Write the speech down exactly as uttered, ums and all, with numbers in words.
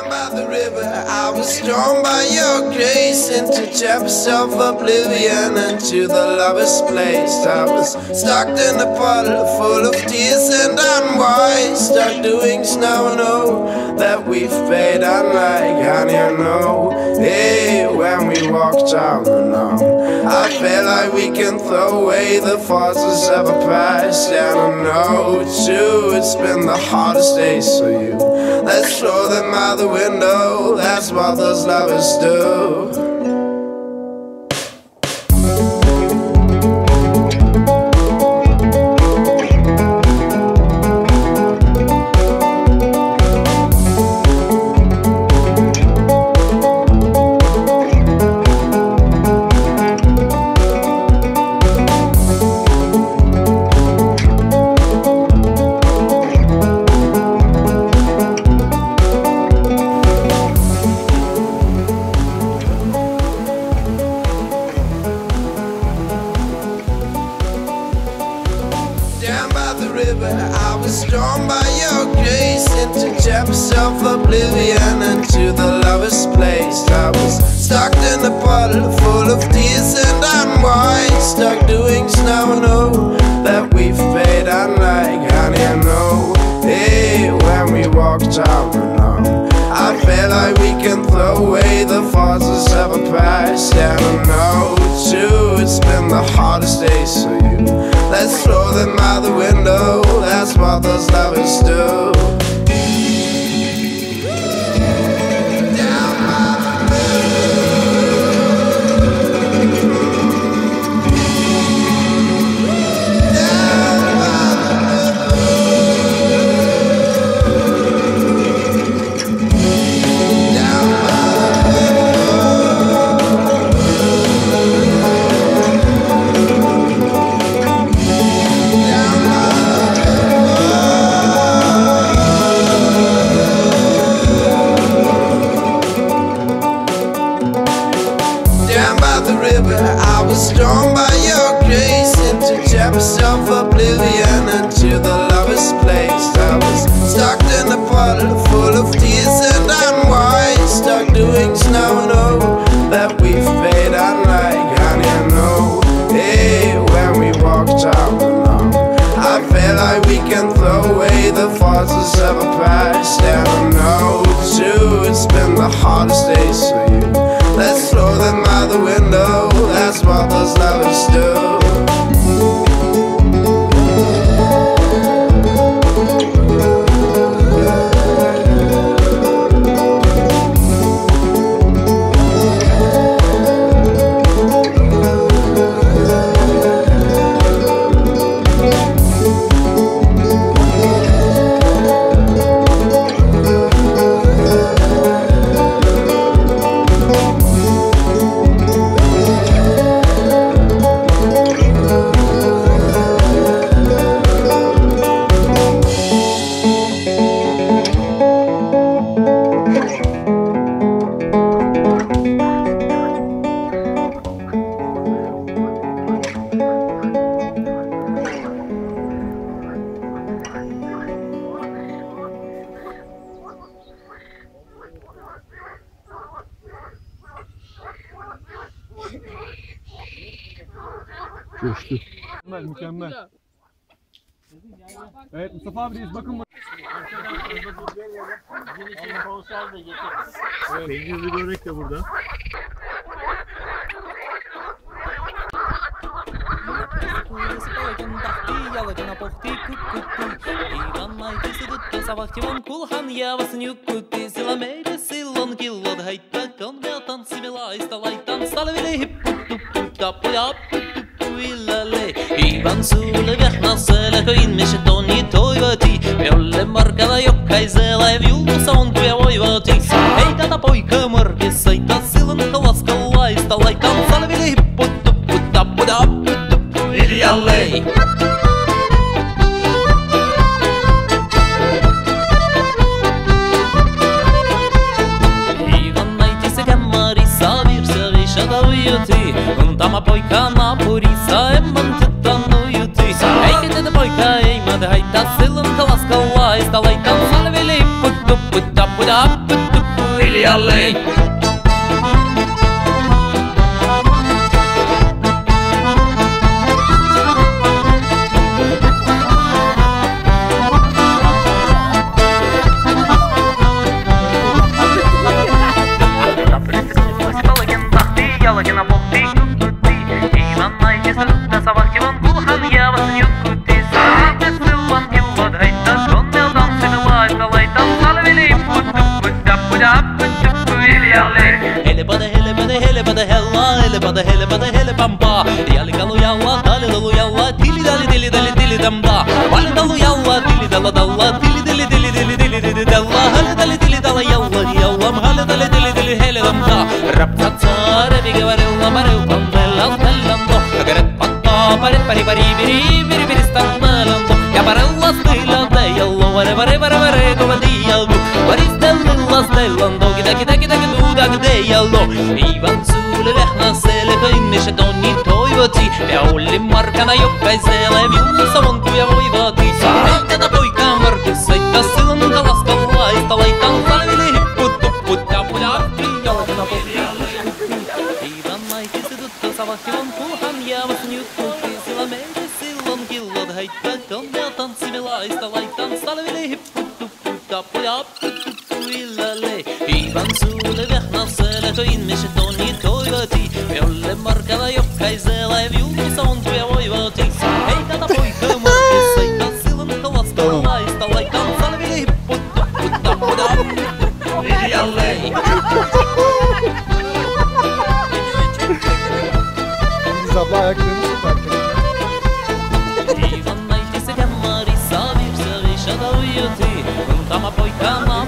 Down by the river, I was drawn by your grace into chapters of oblivion, into the lover's place. I was stuck in a puddle full of tears and unwise, stuck doing snow, know that we've paid unlike honey, I know. Hey, when we walked down the known, I felt like we can throw away the forces of a past, and I know too, it's been the hardest days for you. Let's throw them out the window, that's what those lovers do. I was drawn by your grace into chapters of oblivion, into the lover's place. I was stuck in a puddle full of tears and unwise, stuck doing snow, know that we've paid unlike honey, I know. Hey, when we walked out alone, I felt like we can throw away the forces of a past, and I know too, it's been the hardest days for you. Let's throw them out the window, that's what those lovers do. I was drawn by your grace into chapters of oblivion, into the lover's place. I was stuck in a puddle full of tears and unwise, stuck doing snow, know that we've paid unlike honey, I know. Hey, when we walked out alone, I felt like we can throw away the forces of a past, and I know too, it's been the hardest days for you. Let's throw them out the window, that's what those lovers do. Geçti. Mükemmel, mükemmel. Evet Mustafa abideyiz, bakın bak. Evet, peynirli börek de burada. Ivan sulle vähna selkä inmissä toni toivoti. Jolle markalla jokaisella ei viulussa on kuja voivoti. Ei tätä poika markissa, ei taas silloin kalaskalaista. Laitan salville hippu, tuppu, tappu, tappu, tuppu, iljalleen. Ivan naiti se kämmarissa virsa vishata ujoti. Tämä poika naapurissa emmän tyttön ujuti. Eikä tätä poika ei mä haittaa silloin kalaskalaista. Laitan salville hippu, tuppu, tappu, tappu, tuppu. Illi-alli. Ялогина бухты, Иван найдется, да собаки вон кулхан, я вас не кути. Сарабы сылван килот, гайта, гонмел дансы, лайта, лайта, салвели, путу, путя, путя, путю, Illi-alli. Hele bada hele bada hele bada hella, hele bada hele bada hele bamba. Yali kalu yalla, dali dalu yalla, dili dali dili dali dili damda. Vali dalu yalla, dili dala dalla, dili dili dili dili dili dili dalla. Hele dali dili dala yalla, yallam, hele dali dili dili hele damda. Rap tat sare bige varilla maru pandella stellando. Agare patta pare pari pari biri biri biri standelando. Ya barella stilla de yallo, vare vare vare vare come di yallo. Vari stella stellando, gida gida gida gida gida gida yallo. Ivan Zule vechna sele koinmish doni toivoti. Ja olli markana jokkai sele viulu savon tuja voivati. Heitä ta poika markis seittä silloin kalaskalaista laitan salvili hipput tupput ja pujatti jalkana pohti. Ivan naikisi tuttu savakkivan kuhan jäävät nytkutti. Sillä meille silloin killot heittää konnea tanssimilaista laitan salvili hipput tupput ja pujatti tuttu Illi-alli. Ivan Zule vechna sele koinmish doni toivoti. Jolle markana jokkaisella ja viulussa on tuja voivoti. Heitä ta poika markis seittä silloin kalaskalaista laitan salvili hipput tupput ja pujatti Illi-alli. Biz abla ayaklarını tutarken. Ivan naitisi kämmarissa virsa vishata ujuti. Kuntama poika